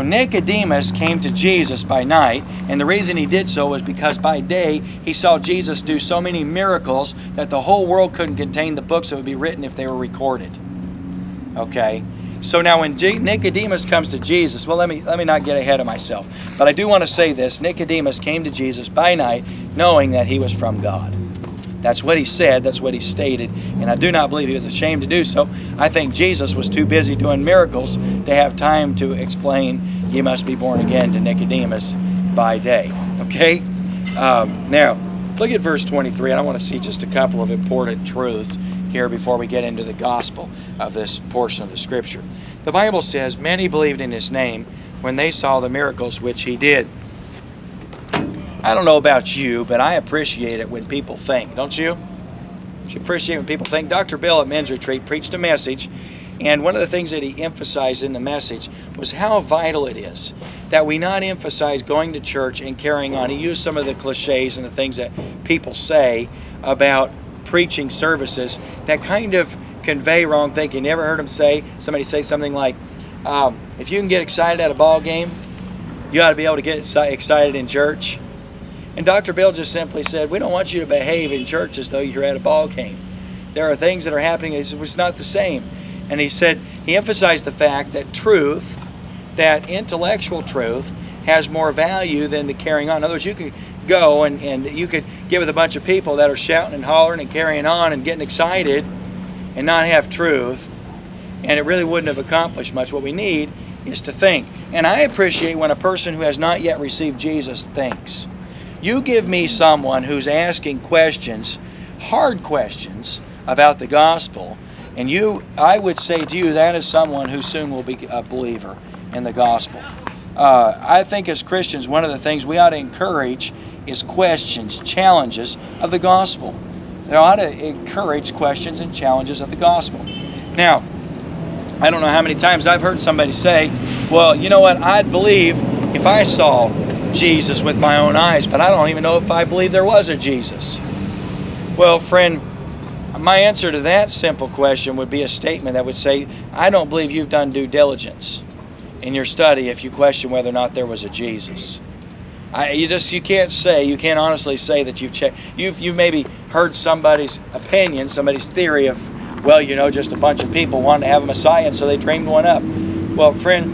Nicodemus came to Jesus by night, and the reason he did so was because by day he saw Jesus do so many miracles that the whole world couldn't contain the books that would be written if they were recorded. Okay? So now when Nicodemus comes to Jesus, well, let me not get ahead of myself, but I do want to say this. Nicodemus came to Jesus by night knowing that he was from God. That's what he said, that's what he stated, and I do not believe he was ashamed to do so. I think Jesus was too busy doing miracles to have time to explain you must be born again to Nicodemus by day. Okay? Now, look at verse 23, and I want to see just a couple of important truths here before we get into the gospel of this portion of the scripture. The Bible says, many believed in his name when they saw the miracles which he did. I don't know about you, but I appreciate it when people think, don't you? Don't you appreciate when people think? Dr. Bill at Men's Retreat preached a message, and one of the things that he emphasized in the message was how vital it is that we not emphasize going to church and carrying on. He used some of the cliches and the things that people say about preaching services that kind of convey wrong thinking. You ever heard somebody say something like, if you can get excited at a ball game, you ought to be able to get excited in church? And Dr. Bill just simply said, we don't want you to behave in church as though you're at a ball game. There are things that are happening, it's not the same. And he said, he emphasized the fact that truth, that intellectual truth, has more value than the carrying on. In other words, you could go and you could get with a bunch of people that are shouting and hollering and carrying on and getting excited and not have truth, and it really wouldn't have accomplished much. What we need is to think. And I appreciate when a person who has not yet received Jesus thinks. You give me someone who's asking questions, hard questions about the gospel, and I would say to you that is someone who soon will be a believer in the gospel. I think as Christians, one of the things we ought to encourage is questions, challenges of the gospel. They ought to encourage questions and challenges of the gospel. Now, I don't know how many times I've heard somebody say, well, you know what, I'd believe if I saw Jesus with my own eyes, but I don't even know if I believe there was a Jesus. Well, friend, my answer to that simple question would be a statement that would say, I don't believe you've done due diligence in your study if you question whether or not there was a Jesus. You can't honestly say that you've checked. You've maybe heard somebody's opinion, somebody's theory of, well, you know, just a bunch of people wanted to have a Messiah, and so they dreamed one up. Well, friend,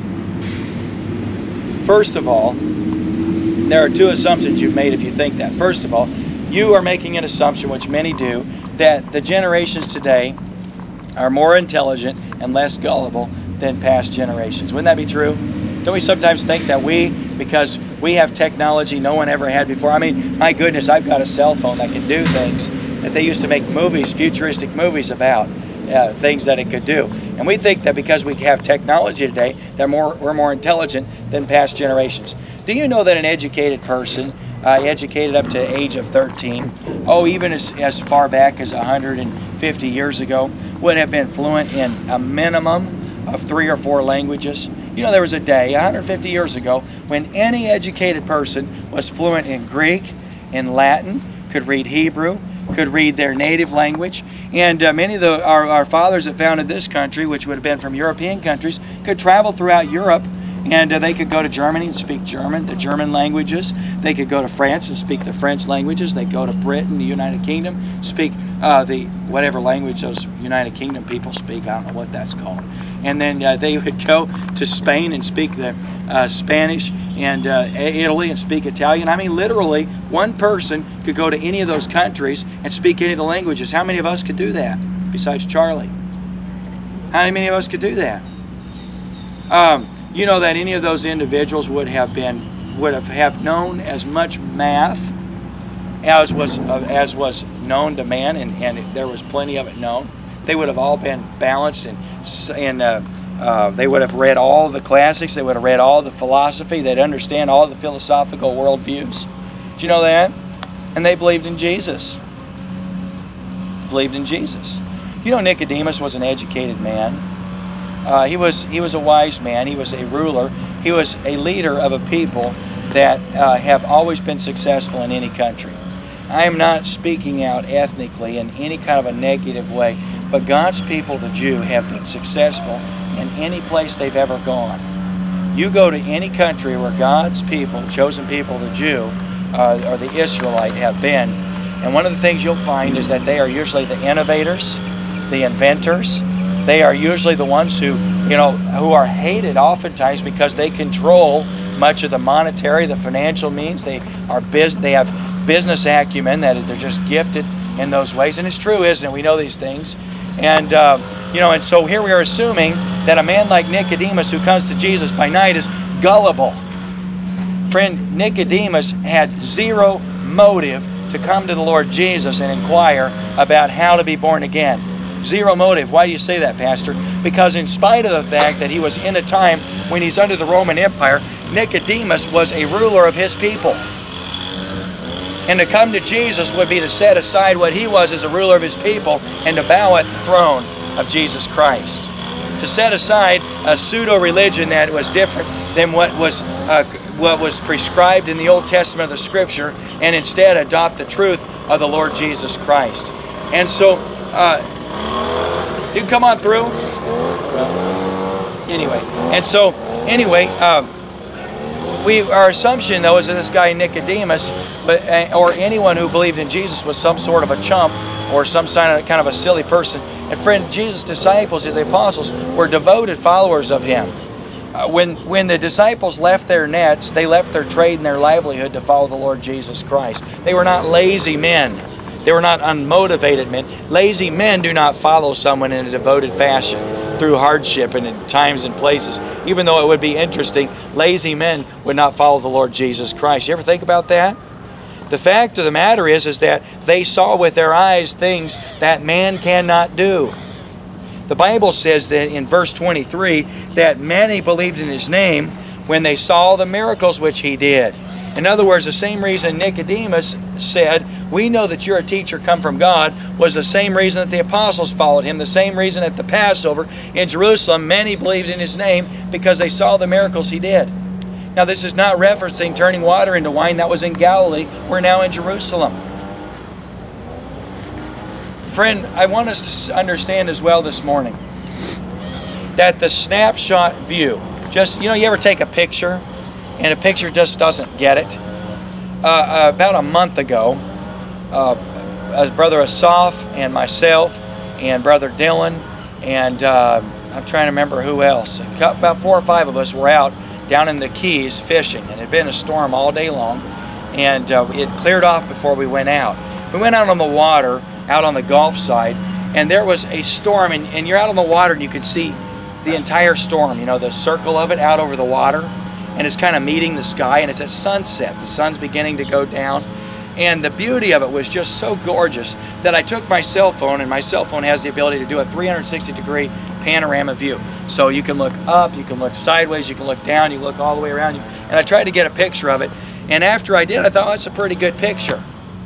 first of all, there are two assumptions you've made if you think that. First of all, you are making an assumption, which many do, that the generations today are more intelligent and less gullible than past generations. Wouldn't that be true? Don't we sometimes think that because we have technology no one ever had before? I mean, my goodness, I've got a cell phone that can do things that they used to make movies, futuristic movies about, things that it could do. And we think that because we have technology today, that we're more intelligent than past generations. Do you know that an educated person, educated up to the age of 13, even as far back as 150 years ago, would have been fluent in a minimum of 3 or 4 languages? You know, there was a day 150 years ago when any educated person was fluent in Greek, in Latin, could read Hebrew, could read their native language, and many of our fathers that founded this country, which would have been from European countries, could travel throughout Europe, and they could go to Germany and speak German, the German languages. They could go to France and speak the French languages. They go to Britain, the United Kingdom, speak the whatever language those United Kingdom people speak. I don't know what that's called. And then they would go to Spain and speak the Spanish, and Italy and speak Italian. I mean, literally, one person could go to any of those countries and speak any of the languages. How many of us could do that, besides Charlie? How many of us could do that? You know that any of those individuals would have known as much math as was known to man, and there was plenty of it known. They would have all been balanced, and they would have read all the classics. They would have read all the philosophy. They'd understand all the philosophical worldviews. Do you know that? And they believed in Jesus. Believed in Jesus. You know, Nicodemus was an educated man. He was a wise man. He was a ruler. He was a leader of a people that have always been successful in any country. I am not speaking out ethnically in any kind of a negative way, but God's people, the Jew, have been successful in any place they've ever gone. You go to any country where God's people, chosen people, the Jew, or the Israelite have been, and one of the things you'll find is that they are usually the innovators, the inventors. They are usually the ones who are hated oftentimes because they control much of the monetary, the financial means. They have business acumen, that they're just gifted in those ways. And it's true, isn't it? We know these things. And and so here we are assuming that a man like Nicodemus who comes to Jesus by night is gullible. Friend, Nicodemus had zero motive to come to the Lord Jesus and inquire about how to be born again. Zero motive. Why do you say that, Pastor? Because in spite of the fact that he was in a time when he's under the Roman Empire, Nicodemus was a ruler of his people. And to come to Jesus would be to set aside what he was as a ruler of his people and to bow at the throne of Jesus Christ. To set aside a pseudo-religion that was different than what was prescribed in the Old Testament of the Scripture, and instead adopt the truth of the Lord Jesus Christ. And so, you can come on through. Our assumption, though, is that this guy Nicodemus, or anyone who believed in Jesus, was some sort of a chump or some kind of a silly person. And friend, Jesus' disciples, the apostles, were devoted followers of him. When the disciples left their nets, they left their trade and their livelihood to follow the Lord Jesus Christ. They were not lazy men. They were not unmotivated men. Lazy men do not follow someone in a devoted fashion through hardship and in times and places. Even though it would be interesting, lazy men would not follow the Lord Jesus Christ. You ever think about that? The fact of the matter is that they saw with their eyes things that man cannot do. The Bible says that in verse 23 that many believed in his name when they saw the miracles which he did. In other words, the same reason Nicodemus said, "We know that you're a teacher come from God," was the same reason that the apostles followed him. The same reason at the Passover in Jerusalem, many believed in his name because they saw the miracles he did. Now, this is not referencing turning water into wine. That was in Galilee. We're now in Jerusalem. Friend, I want us to understand as well this morning that the snapshot view, you ever take a picture and a picture just doesn't get it? About a month ago, Brother Asaf and myself and Brother Dylan and I'm trying to remember who else. About 4 or 5 of us were out down in the Keys fishing, and it had been a storm all day long, and it cleared off before we went out. We went out on the water, out on the Gulf side, and there was a storm, and you're out on the water and you can see the entire storm, the circle of it out over the water, and it's kind of meeting the sky, and it's at sunset. The sun's beginning to go down, and the beauty of it was just so gorgeous that I took my cell phone, and my cell phone has the ability to do a 360-degree panorama view. So you can look up, you can look sideways, you can look down, you can look all the way around you. And I tried to get a picture of it, and after I did, I thought, that's a pretty good picture.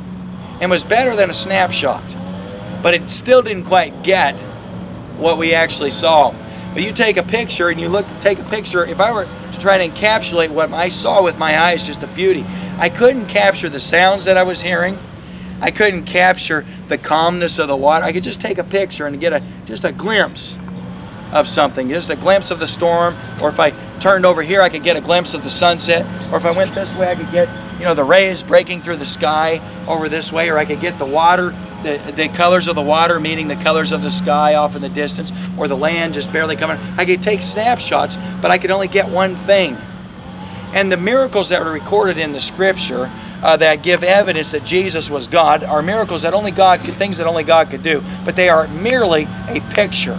And was better than a snapshot. But it still didn't quite get what we actually saw. But you take a picture, and take a picture, if I were to try to encapsulate what I saw with my eyes, just the beauty, I couldn't capture the sounds that I was hearing. I couldn't capture the calmness of the water. I could just take a picture and get just a glimpse of something, just a glimpse of the storm. Or if I turned over here, I could get a glimpse of the sunset. Or if I went this way, I could get the rays breaking through the sky over this way. Or I could get the water, the colors of the water meeting the colors of the sky off in the distance, or the land just barely coming. I could take snapshots, but I could only get one thing. And the miracles that were recorded in the Scripture that give evidence that Jesus was God are miracles that things that only God could do, but they are merely a picture.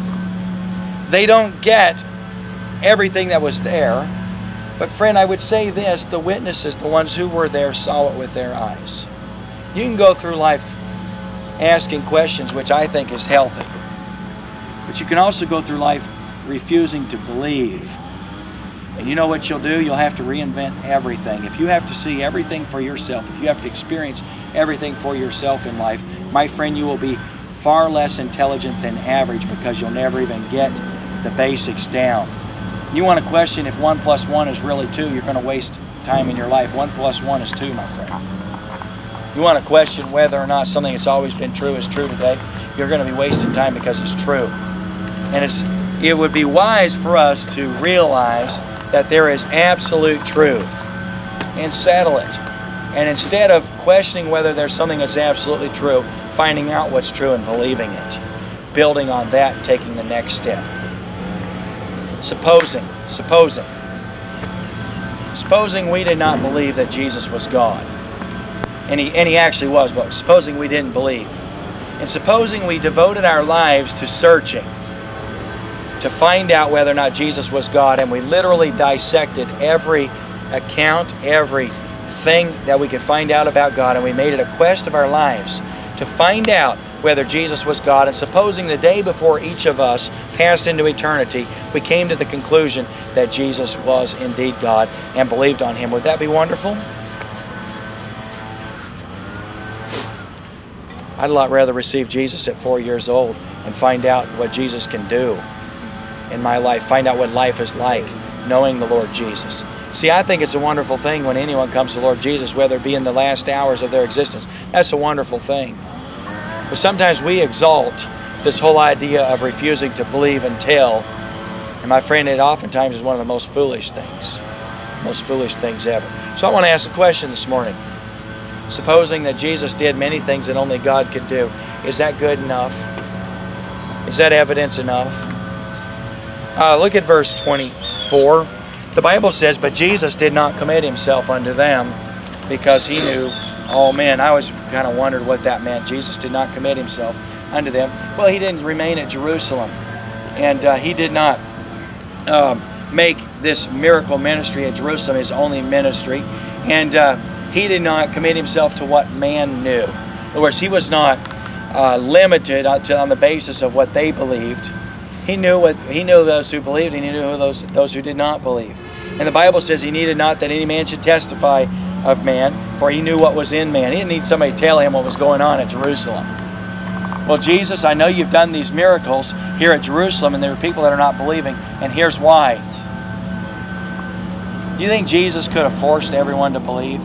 They don't get everything that was there. But friend, I would say this, the witnesses, the ones who were there, saw it with their eyes. You can go through life asking questions, which I think is healthy. But you can also go through life refusing to believe. And you know what you'll do? You'll have to reinvent everything. If you have to see everything for yourself, if you have to experience everything for yourself in life, my friend, you will be far less intelligent than average, because you'll never even get the basics down. You want to question if 1 + 1 is really 2, you're going to waste time in your life. 1 + 1 is 2, my friend. You want to question whether or not something that's always been true is true today, you're going to be wasting time because it's true. And it would be wise for us to realize that there is absolute truth and settle it. And instead of questioning whether there's something that's absolutely true, finding out what's true and believing it. Building on that and taking the next step. Supposing we did not believe that Jesus was God. And he actually was, but supposing we didn't believe. And supposing we devoted our lives to searching to find out whether or not Jesus was God, and we literally dissected every account, everything that we could find out about God, and we made it a quest of our lives to find out whether Jesus was God. And supposing the day before each of us passed into eternity, we came to the conclusion that Jesus was indeed God and believed on Him. Would that be wonderful? I'd a lot rather receive Jesus at 4 years old and find out what Jesus can do in my life, find out what life is like, knowing the Lord Jesus. See, I think it's a wonderful thing when anyone comes to the Lord Jesus, whether it be in the last hours of their existence. That's a wonderful thing. But sometimes we exalt this whole idea of refusing to believe until, and my friend, it oftentimes is one of the most foolish things ever. So I want to ask a question this morning. Supposing that Jesus did many things that only God could do, is that good enough? Is that evidence enough? Look at verse 24. The Bible says, "But Jesus did not commit Himself unto them, because He knew all men." I always kind of wondered what that meant. Jesus did not commit Himself unto them. Well, He didn't remain at Jerusalem, and He did not make this miracle ministry at Jerusalem His only ministry, and He did not commit Himself to what man knew. In other words, He was not limited on the basis of what they believed. He knew those who believed, and He knew those who did not believe. And the Bible says He needed not that any man should testify of man, for He knew what was in man. He didn't need somebody to tell Him what was going on at Jerusalem. Well, Jesus, I know You've done these miracles here at Jerusalem, and there are people that are not believing, and here's why. You think Jesus could have forced everyone to believe?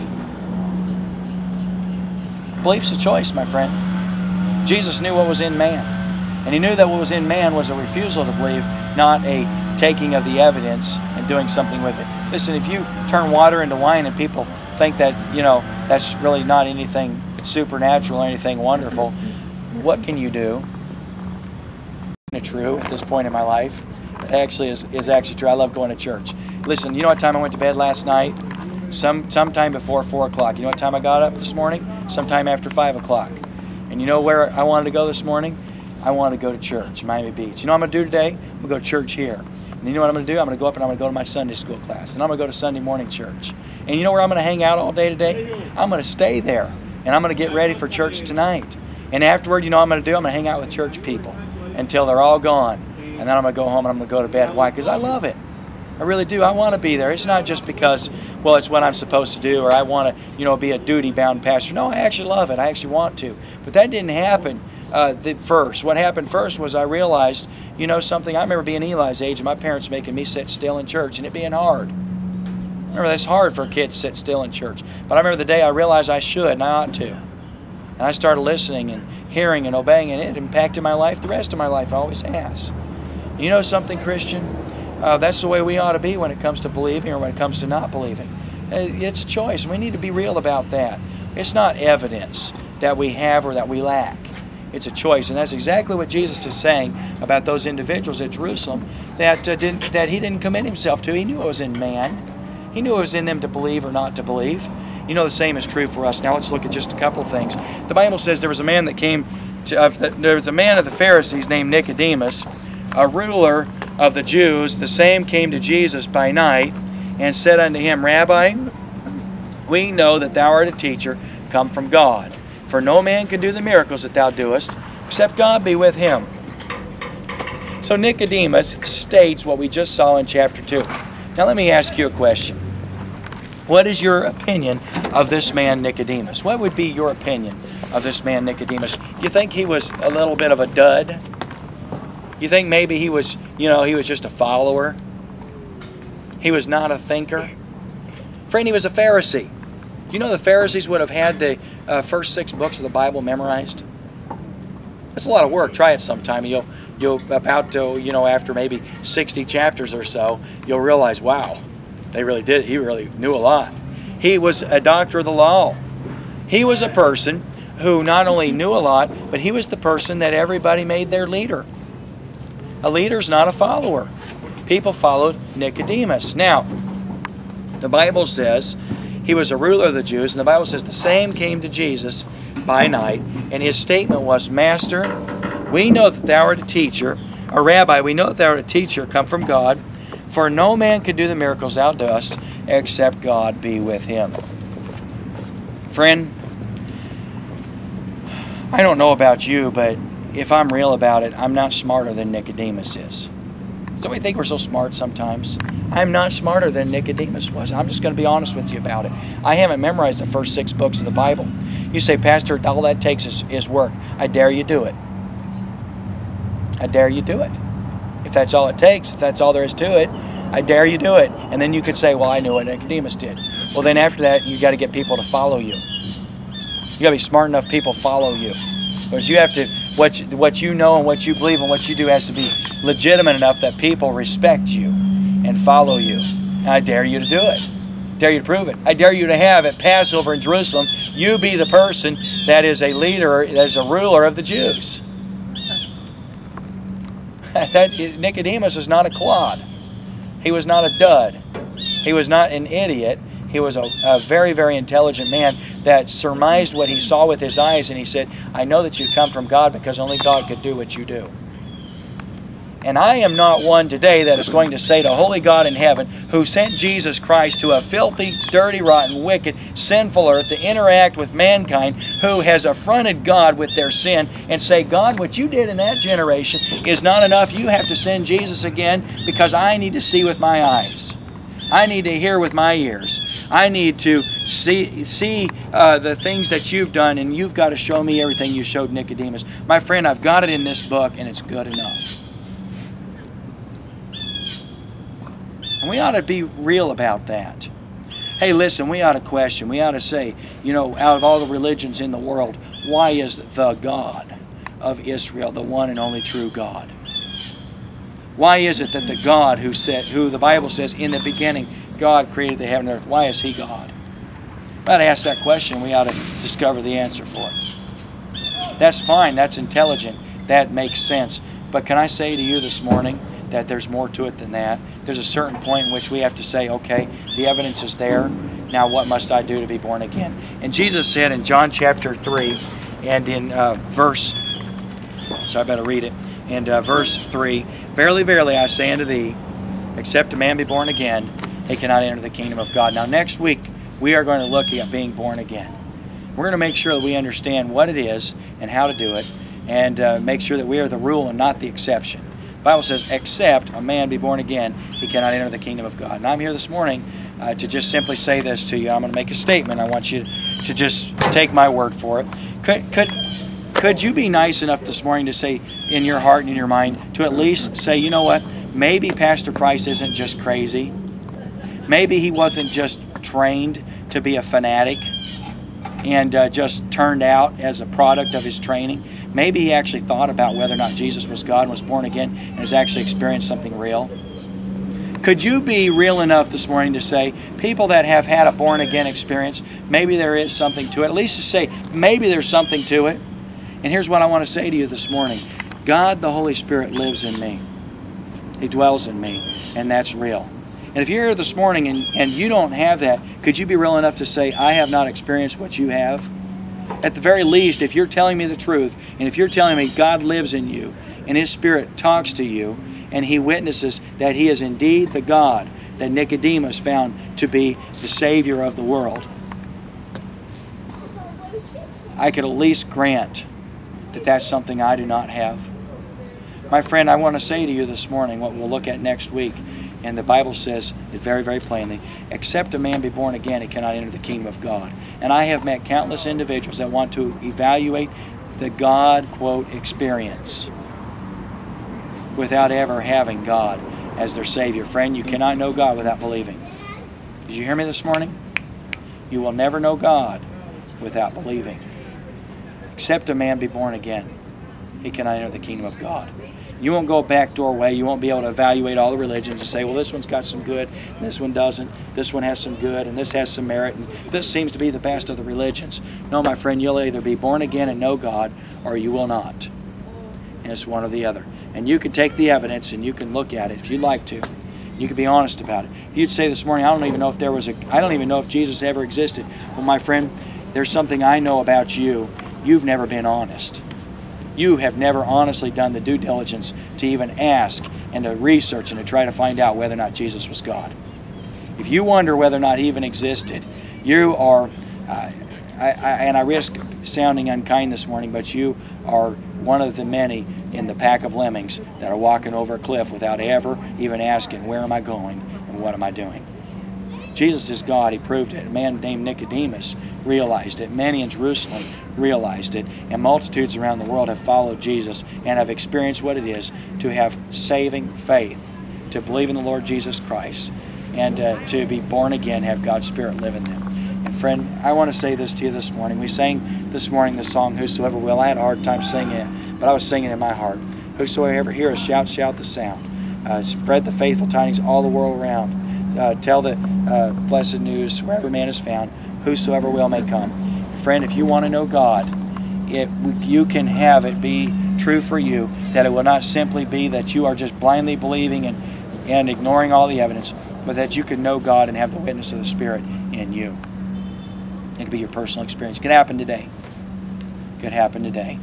Belief's a choice, my friend. Jesus knew what was in man. And He knew that what was in man was a refusal to believe, not a taking of the evidence and doing something with it. Listen, if you turn water into wine and people think that, that's really not anything supernatural or anything wonderful, what can you do? It's true at this point in my life. It actually is actually true. I love going to church. Listen, you know what time I went to bed last night? Sometime before 4 o'clock. You know what time I got up this morning? Sometime after 5 o'clock. And you know where I wanted to go this morning? I wanted to go to church, Miami Beach. You know what I'm going to do today? I'm going to go to church here. And you know what I'm going to do? I'm going to go up and I'm going to go to my Sunday school class. And I'm going to go to Sunday morning church. And you know where I'm going to hang out all day today? I'm going to stay there. And I'm going to get ready for church tonight. And afterward, you know what I'm going to do? I'm going to hang out with church people until they're all gone. And then I'm going to go home and I'm going to go to bed. Why? Because I love it. I really do. I want to be there. It's not just because, well, it's what I'm supposed to do, or I want to, be a duty-bound pastor. No, I actually love it. I actually want to. But that didn't happen first. What happened first was I realized, something. I remember being Eli's age and my parents making me sit still in church and it being hard. Remember, that's hard for a kid to sit still in church. But I remember the day I realized I should and I ought to. And I started listening and hearing and obeying, and it impacted my life. The rest of my life always has. You know something, Christian? That's the way we ought to be when it comes to believing or when it comes to not believing. It's a choice. We need to be real about that. It's not evidence that we have or that we lack. It's a choice. And that's exactly what Jesus is saying about those individuals at Jerusalem that He didn't commit Himself to. He knew it was in man. He knew it was in them to believe or not to believe. The same is true for us. Now let's look at just a couple of things. The Bible says there was a man that came there was a man of the Pharisees named Nicodemus, a ruler of the Jews. The same came to Jesus by night and said unto Him, Rabbi, we know that Thou art a teacher come from God. For no man can do the miracles that Thou doest, except God be with him. So Nicodemus states what we just saw in chapter 2. Now let me ask you a question. What is your opinion of this man Nicodemus? What would be your opinion of this man Nicodemus? You think he was a little bit of a dud? You think maybe he was, he was just a follower? He was not a thinker? Friend, he was a Pharisee. You know the Pharisees would have had the first 6 books of the Bible memorized? That's a lot of work. Try it sometime. You'll after maybe 60 chapters or so, you'll realize, wow, They really did. He really knew a lot. He was a doctor of the law. He was a person who not only knew a lot, but he was the person that everybody made their leader. A leader's not a follower. People followed Nicodemus. Now, the Bible says he was a ruler of the Jews, and the Bible says the same came to Jesus by night, and his statement was, Master, we know that thou art a teacher, or Rabbi, we know that thou art a teacher come from God, for no man can do the miracles thou dost, except God be with him. Friend, I don't know about you, but if I'm real about it, I'm not smarter than Nicodemus is. So we think we're so smart sometimes. I'm not smarter than Nicodemus was. I'm just going to be honest with you about it. I haven't memorized the first 6 books of the Bible. You say, Pastor, all that takes is work. I dare you do it. I dare you do it. If that's all it takes, if that's all there is to it, I dare you do it. And then you could say, well, I knew what Nicodemus did. Well, then after that, you got to get people to follow you. You got to be smart enough people follow you. Because you have to, what you know and what you believe and what you do has to be legitimate enough that people respect you and follow you. And I dare you to do it. I dare you to prove it. I dare you to have at Passover in Jerusalem, you be the person that is a leader, that is a ruler of the Jews. Nicodemus is not a clod. He was not a dud. He was not an idiot. He was a very, very intelligent man that surmised what he saw with his eyes, and he said, I know that you come from God because only God could do what you do. And I am not one today that is going to say to holy God in heaven, who sent Jesus Christ to a filthy, dirty, rotten, wicked, sinful earth to interact with mankind who has affronted God with their sin, and say, God, what you did in that generation is not enough. You have to send Jesus again because I need to see with my eyes. I need to hear with my ears. I need to see the things that you've done, and you've got to show me everything you showed Nicodemus. My friend, I've got it in this book, and it's good enough. And we ought to be real about that. Hey, listen, we ought to question. We ought to say, you know, out of all the religions in the world, why is the God of Israel the one and only true God? Why is it that the God who the Bible says in the beginning God created the heaven and earth, why is He God? We ought to ask that question. We ought to discover the answer for it. That's fine. That's intelligent. That makes sense. But can I say to you this morning that there's more to it than that? There's a certain point in which we have to say, okay, the evidence is there. Now what must I do to be born again? And Jesus said in John chapter 3 and in so I better read it. And verse 3, Verily, verily, I say unto thee, except a man be born again, he cannot enter the kingdom of God. Now, next week, we are going to look at being born again. We're going to make sure that we understand what it is and how to do it, and make sure that we are the rule and not the exception. The Bible says, except a man be born again, he cannot enter the kingdom of God. And I'm here this morning to just simply say this to you. I'm going to make a statement. I want you to just take my word for it. Could you be nice enough this morning to say in your heart and in your mind, to at least say, you know what, maybe Pastor Price isn't just crazy. Maybe he wasn't just trained to be a fanatic and just turned out as a product of his training. Maybe he actually thought about whether or not Jesus was God and was born again and has actually experienced something real. Could you be real enough this morning to say, people that have had a born again experience, maybe there is something to it. At least to say, maybe there's something to it. And here's what I want to say to you this morning. God, the Holy Spirit, lives in me. He dwells in me, and that's real. And if you're here this morning and you don't have that, could you be real enough to say, I have not experienced what you have? At the very least, if you're telling me the truth, and if you're telling me God lives in you, and His Spirit talks to you, and He witnesses that He is indeed the God that Nicodemus found to be the Savior of the world, I could at least grant that that's something I do not have. My friend, I want to say to you this morning what we'll look at next week. And the Bible says it very, very plainly, except a man be born again, he cannot enter the kingdom of God. And I have met countless individuals that want to evaluate the God, quote, experience without ever having God as their Savior. Friend, you cannot know God without believing. Did you hear me this morning? You will never know God without believing. Except a man be born again, he cannot enter the kingdom of God. You won't go a backdoor way. You won't be able to evaluate all the religions and say, well, this one's got some good, this one doesn't. This one has some good, and this has some merit, and this seems to be the best of the religions. No, my friend, you'll either be born again and know God, or you will not. And it's one or the other. And you can take the evidence and you can look at it if you'd like to. You can be honest about it. You'd say this morning, I don't even know if Jesus ever existed. Well, my friend, there's something I know about you. You've never been honest. You have never honestly done the due diligence to even ask and to research and to try to find out whether or not Jesus was God. If you wonder whether or not He even existed, you are, and I risk sounding unkind this morning, but you are one of the many in the pack of lemmings that are walking over a cliff without ever even asking, where am I going and what am I doing? Jesus is God. He proved it. A man named Nicodemus realized it. Many in Jerusalem realized it. And multitudes around the world have followed Jesus and have experienced what it is to have saving faith, to believe in the Lord Jesus Christ, and to be born again, have God's Spirit live in them. And friend, I want to say this to you this morning. We sang this morning the song, Whosoever Will. I had a hard time singing it, but I was singing it in my heart. Whosoever heareth, shout, shout the sound. Spread the faithful tidings all the world around. Tell the blessed news wherever man is found. Whosoever will may come. Friend, if you want to know God, you can have it be true for you, that it will not simply be that you are just blindly believing and ignoring all the evidence, but that you can know God and have the witness of the Spirit in you. It could be your personal experience. It could happen today. It could happen today.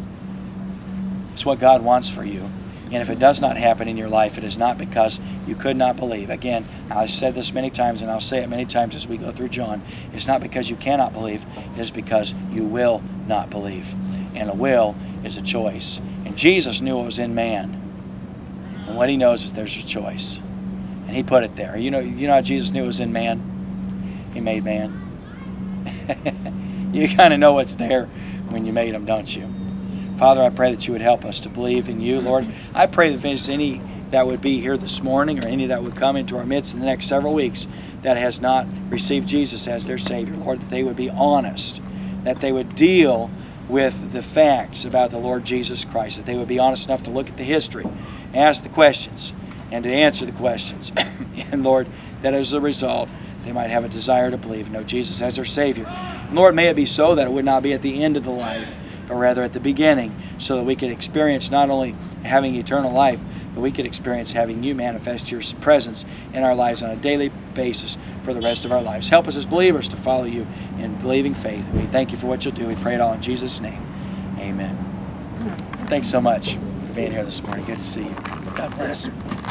It's what God wants for you. And if it does not happen in your life, it is not because you could not believe. Again, I've said this many times, and I'll say it many times as we go through John. It's not because you cannot believe. It is because you will not believe. And a will is a choice. And Jesus knew what was in man. And what He knows is there's a choice. And He put it there. You know how Jesus knew it was in man? He made man. You kind of know what's there when you made Him, don't you? Father, I pray that You would help us to believe in You, Lord. I pray that if there's any that would be here this morning or any that would come into our midst in the next several weeks that has not received Jesus as their Savior, Lord, that they would be honest, that they would deal with the facts about the Lord Jesus Christ, that they would be honest enough to look at the history, ask the questions, and to answer the questions. And Lord, that as a result, they might have a desire to believe and know Jesus as their Savior. And Lord, may it be so that it would not be at the end of the life, but rather at the beginning, so that we could experience not only having eternal life, but we could experience having You manifest Your presence in our lives on a daily basis for the rest of our lives. Help us as believers to follow You in believing faith. We thank You for what You'll do. We pray it all in Jesus' name. Amen. Thanks so much for being here this morning. Good to see you. God bless.